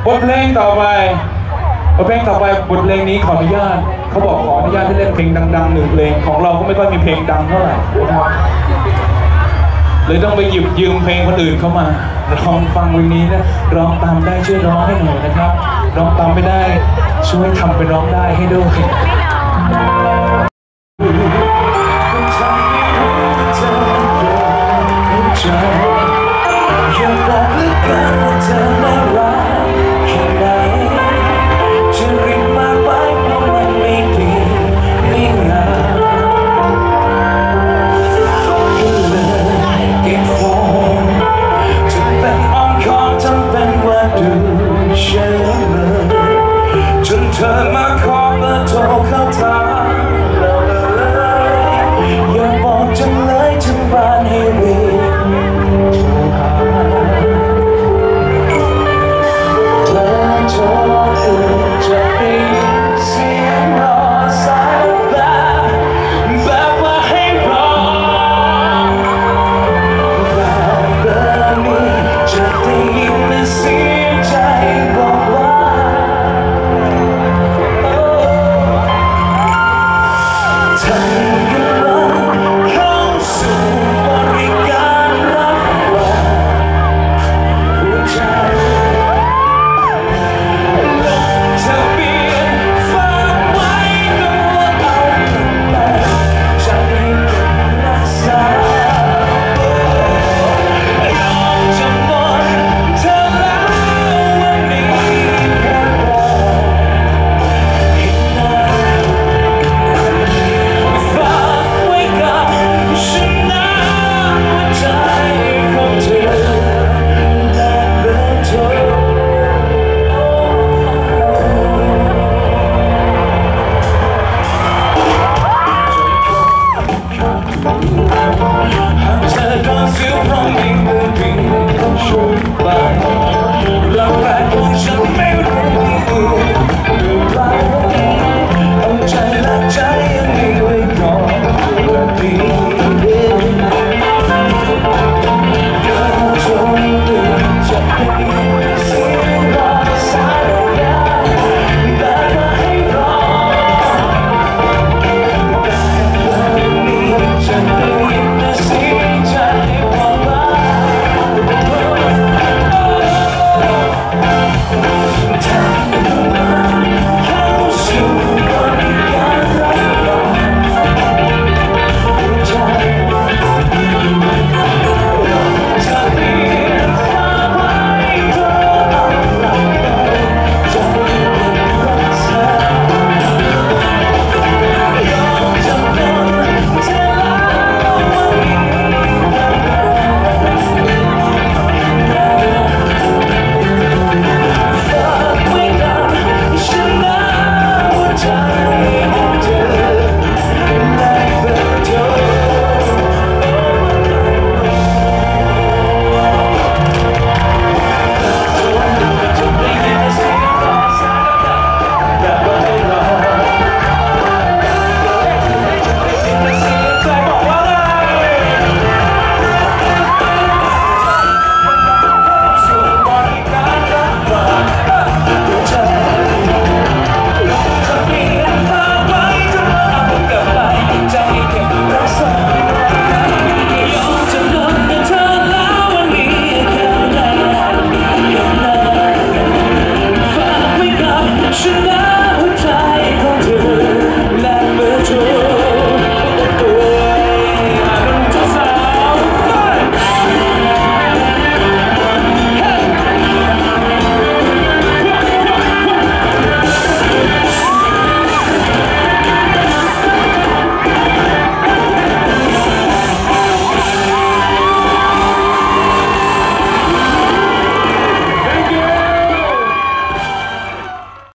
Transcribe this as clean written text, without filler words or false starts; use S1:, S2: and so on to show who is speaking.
S1: บทเพลงต่อไปบทเพลงนี้ขออนุญาตเขาบอกขออนุญาตที่เล่นเพลงดังๆ1 เพลงของเราก็ไม่ค่อยมีเพลงดังเท่าไหร่เลยต้องไปหยิบยืมเพลงคนอื่นเข้ามาลองฟังวันนี้นะร้องตามได้ช่วยร้องให้หน่อยนะครับร้องตามไม่ได้ช่วยทำเป็นร้องได้ให้ด้วยอย่าบอกเหลือเกินว่าเธอไม่รักแค่ไหนจะรีบมาไปเพราะมันไม่ดีไม่งามก็เลยเก็บโฟนจะเป็นอ้อมค้อมทำเป็นว่าดูเฉยเลยจนเธอมาขอเบอร์โทรเข้าทางเราเลยอย่าบอกจังเลยถึงบ้านให้รีบ